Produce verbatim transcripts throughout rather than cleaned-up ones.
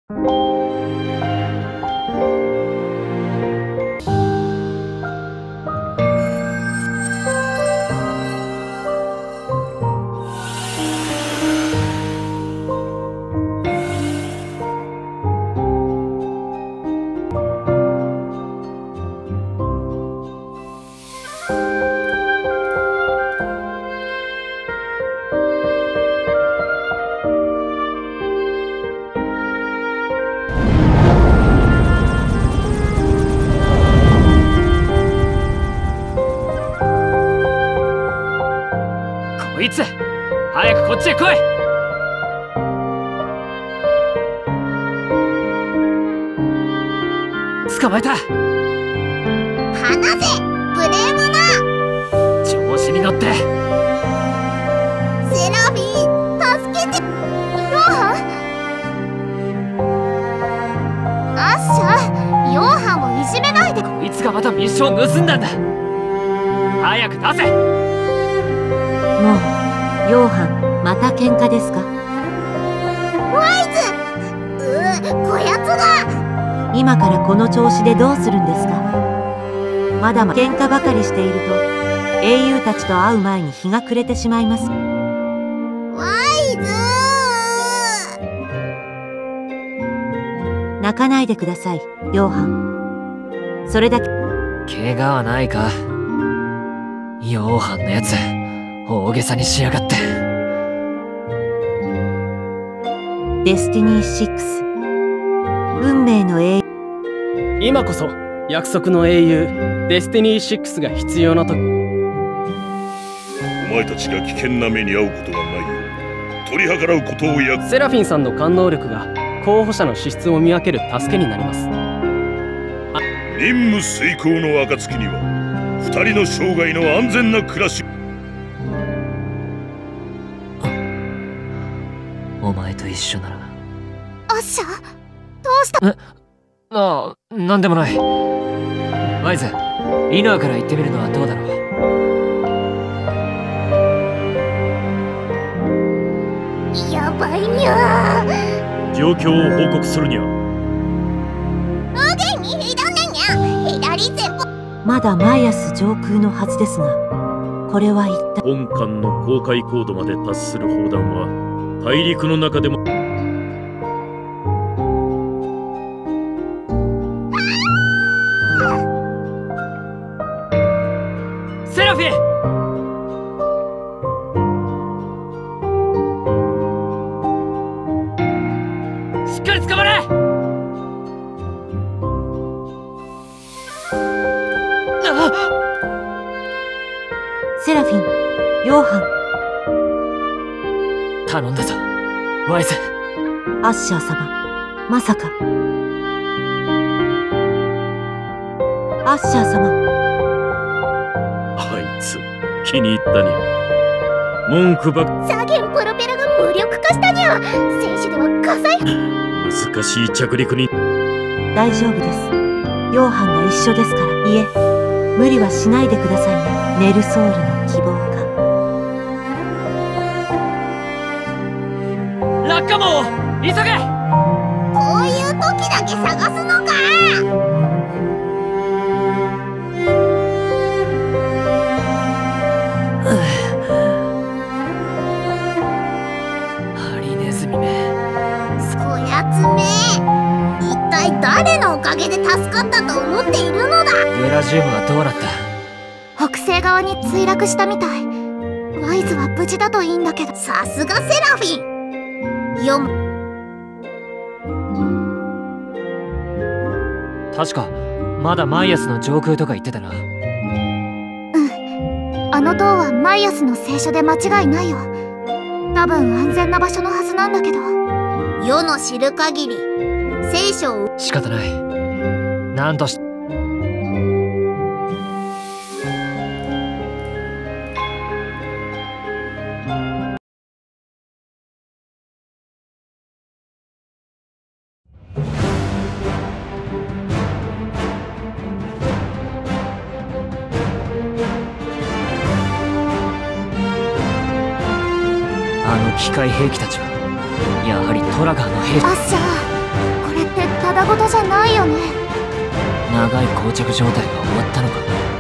こいつ、早くこっちへ来い。捕まえた。 離せ、無礼者。 調子に乗って。 セラフィー、助けて。ヨハン、アッシャー、ヨハンをいじめないで。 こいつがまた密書を盗んだんだ。早く出せ。 もうヨーハン、また喧嘩ですか？ ワイズ、うー、こやつが。 今からこの調子でどうするんですか？まだまだ喧嘩ばかりしていると英雄たちと会う前に日が暮れてしまいます。 ワイズ泣かないでください、ヨーハン。それだけ。 怪我はないか？ヨーハンのやつ、大げさにしやがって。 デスティニーシックス、運命の英雄。 今こそ約束の英雄デスティニーシックスが必要なと。お前たちが危険な目に遭うことがないよう取り計らうことをや。 セラフィンさんの感能力が候補者の資質を見分ける助けになります。 任務遂行の暁には二人の生涯の安全な暮らし。 お前と一緒なら。 アッシャー、どうした？ え、ああ、なんでもない。ワイズ、イノアから行ってみるのはどうだろう。 やばいにゃー。 状況を報告するにゃ。 腕にひどねにゃ、左前方。 まだマイアス上空のはずですが、これは一体。 本艦の公海高度まで達する砲弾は大陸の中でも。 セラフィン！しっかり捕まれ！ セラフィン、ヨーハン。頼んだぞ、ワイズ。 アッシャー様、まさか。アッシャー様。 あいつ気に入ったにゃ。文句ばっ。 左舷プロペラが無力化したにゃ。戦士では火災。 難しい着陸に。 大丈夫です。ヨーハンが一緒ですから。いえ、無理はしないでくださいね。ネルソールの希望か。 落下網を急げ！ こういう時だけ探すのか。 ハリネズミめ。 こやつめ、一体誰のおかげで助かったと思っているのだ。 ゲラジウムはどうなった？ 北西側に墜落したみたい。ワイズは無事だといいんだけど。さすがセラフィン。よむ。 確かまだマイアスの上空とか言ってたな。 うん、あの塔はマイアスの聖書で間違いないよ。多分安全な場所のはずなんだけど。世の知る限り聖書を。 仕方ない。なんとし。あの機械兵器たちはやはりトラガーの兵士。 アッシャー、 だごとじゃないよね。 長い膠着状態が終わったのか。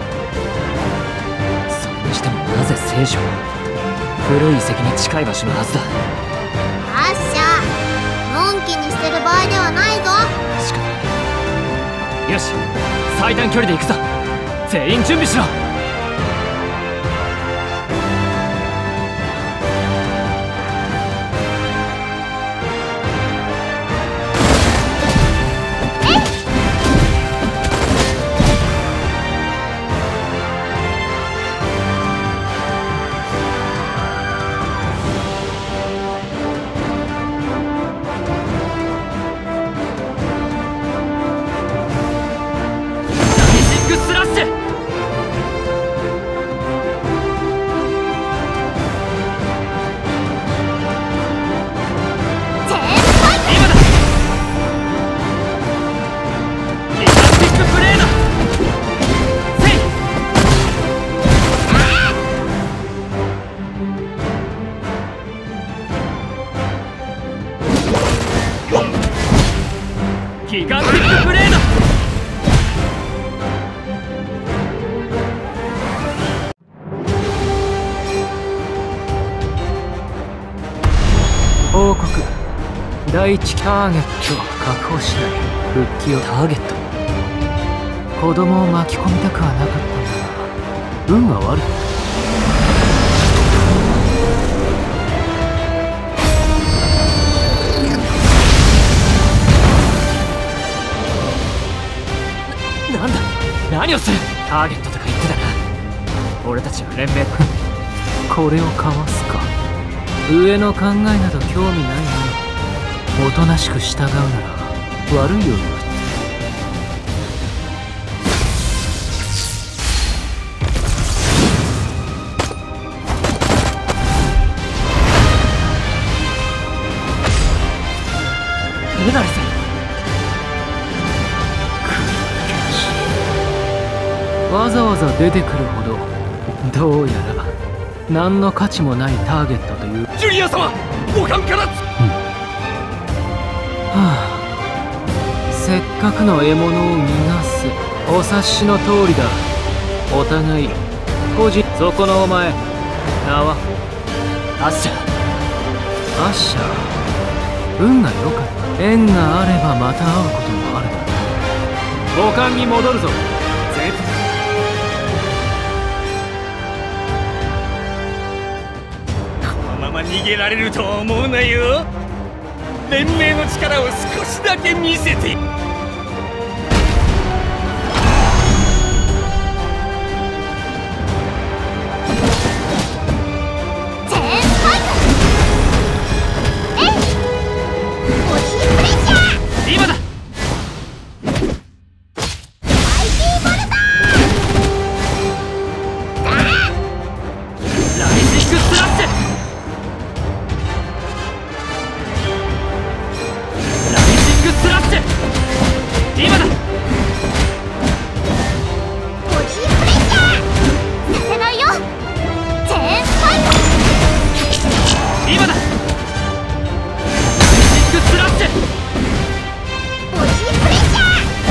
それにしてもなぜ聖書は古い遺跡に近い場所のはずだ。 あっしゃ、のんきにしてる場合ではないぞ。 しかない。よし、最短距離で行くぞ。全員準備しろ。ギガンティックブレード。報告。第一ターゲットを確保しない。復帰をターゲット。子供を巻き込みたくはなかったんだが運が悪い。なんだ、何をする。ターゲットとか言ってたな。俺たちは連盟これをかわすか。上の考えなど興味ないな。おとなしく従うなら悪いようには。メダリスわざわざ出てくるほどどうやら何の価値もないターゲットという。 ジュリア様、ご勘から。うん、 はあ、せっかくの獲物を逃がす。お察しの通りだ。お互い個人。そこのお前、名はアッシャー。アッシャー、運が良かった。縁があればまた会うこともあるだろう。母艦に戻るぞ。絶対逃げられると思うなよ。連盟の力を少しだけ見せて。 今だ。ライジングスラッシュ。スラッシュ。今だ。 ボディープレッシャーさせないよ。チェーンスパイク。 今だ。ライジングスラッシュ。 ボディープレッシャー。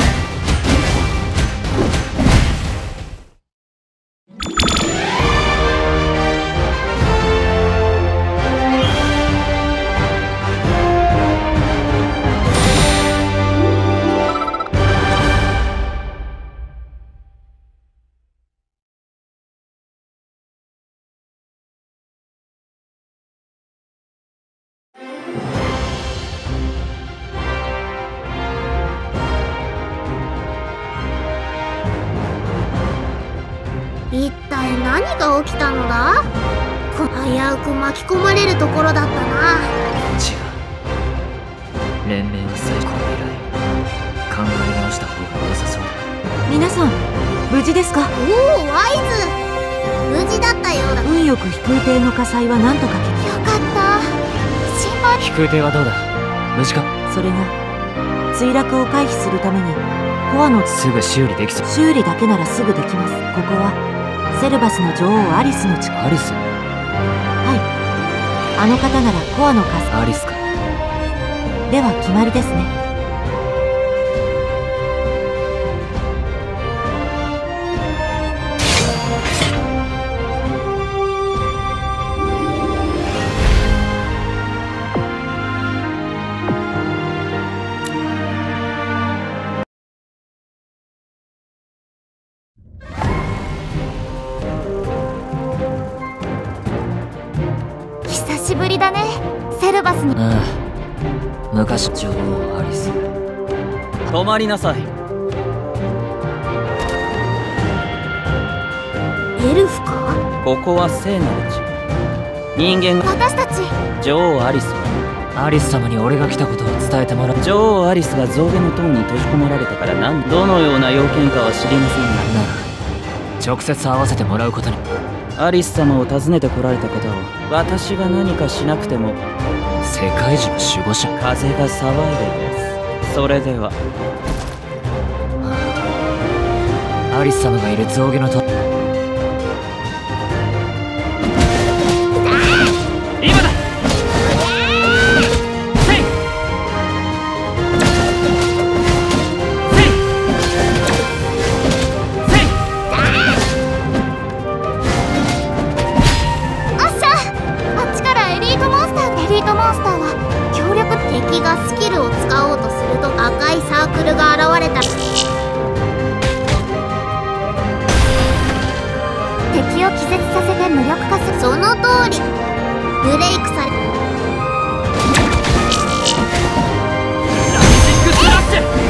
一体何が起きたのだ。危うく巻き込まれるところだったな。 違う。連盟は最高以来考え直した方が良さそうだ。 皆さん無事ですか。 おお、ワイズ、無事だったようだ。 運よく飛空艇の火災は何とか消よかった。心配。 飛空艇はどうだ。無事か。 それが墜落を回避するためにコアのすぐ修理できそう。 修理だけならすぐできます。ここはセルバスの女王アリスの地。 アリス。 はい、あの方ならコアの火災。 アリスか。 では決まりですね。 ぶりだね、セルバスに。 ああ、昔女王アリス。 止まりなさい。 エルフか？ ここは聖なる地。人間が私たち女王アリスはアリス様に俺が来たことを伝えてもらう。 女王アリスが象牙の塔に閉じ込められてから何どのような要件かは知りませんが、 なら直接会わせてもらうことに。 アリス様を訪ねてこられた方を私が何かしなくても世界中の守護者。 風が騒いでいます。それではアリス様がいる象牙の塔。今だ。 敵がスキルを使おうとすると赤いサークルが現れた。敵を気絶させて無力化する。その通り。ブレイクされラジックスラッシュ。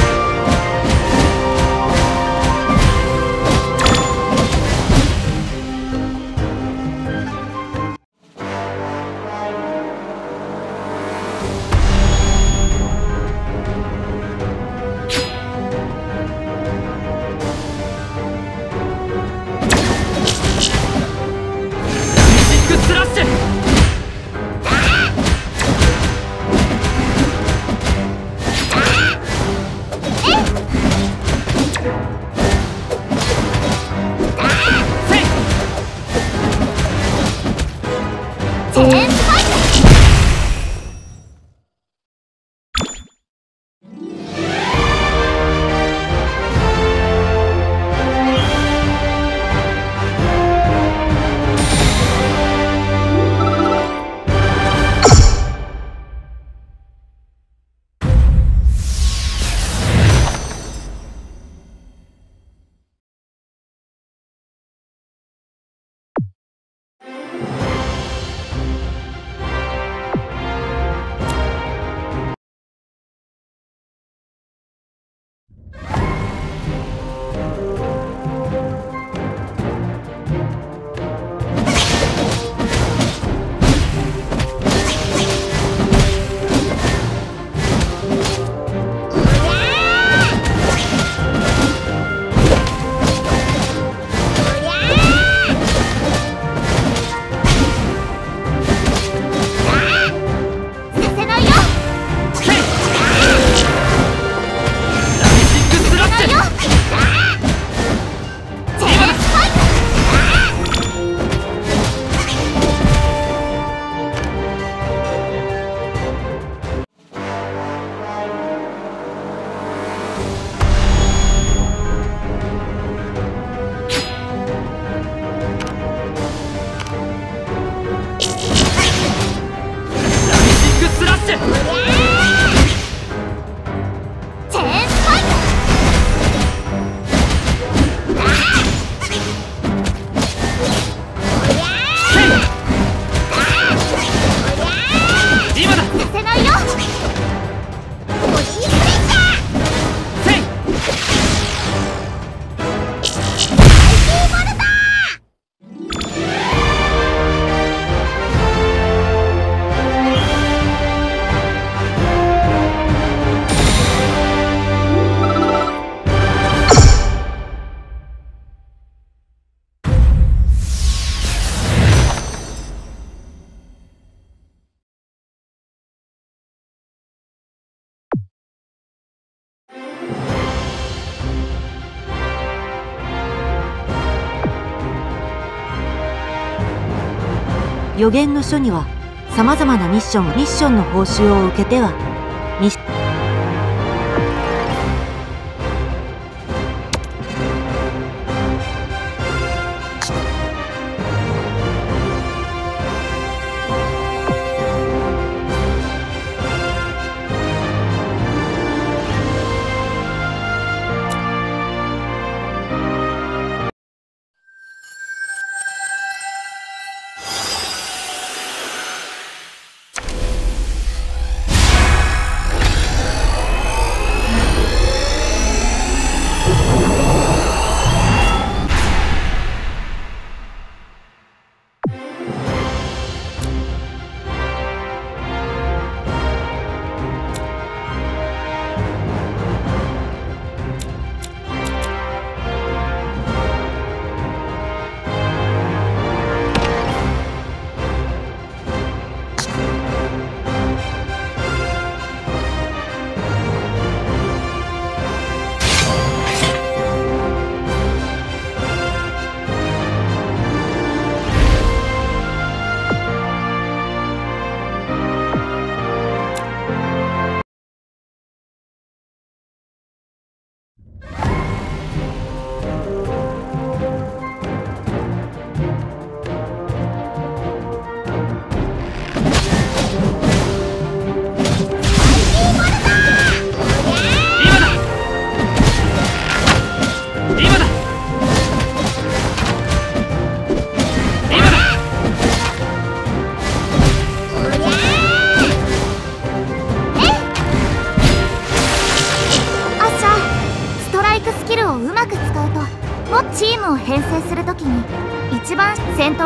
予言の書にはさまざまなミッションミッションの報酬を受けてはミッション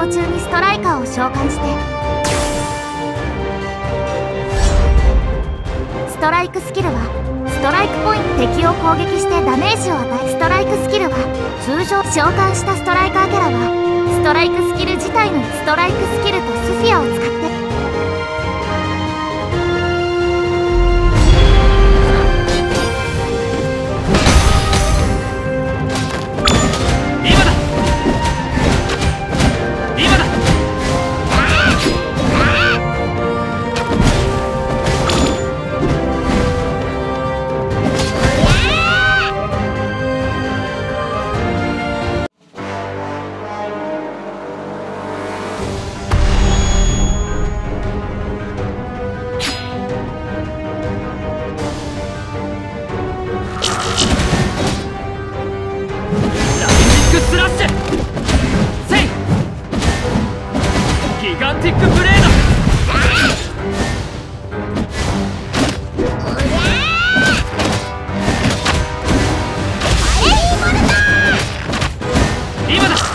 闘中にストライカーを召喚して、ストライクスキルはストライクポイント、敵を攻撃してダメージを与え、ストライクスキルは通常召喚したストライカーキャラはストライクスキル自体のストライクスキルとスフィアを使ってギガンティックブレード。今だ。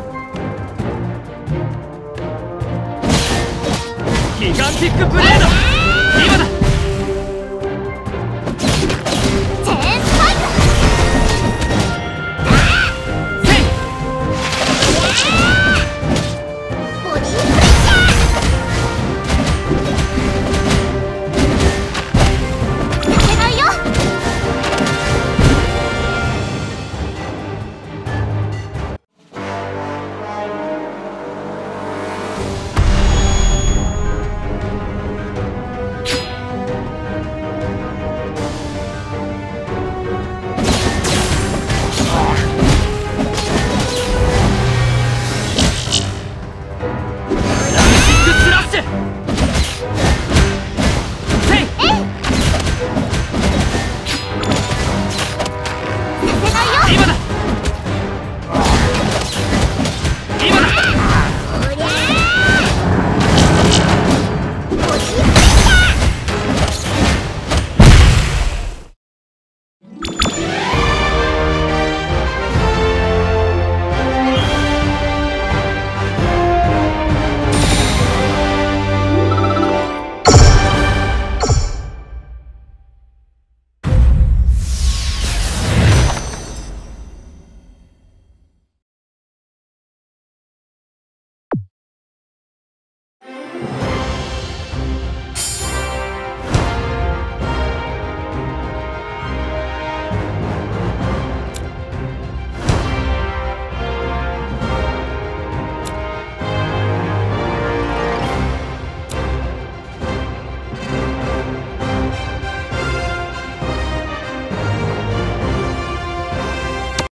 ギガンティックブレード。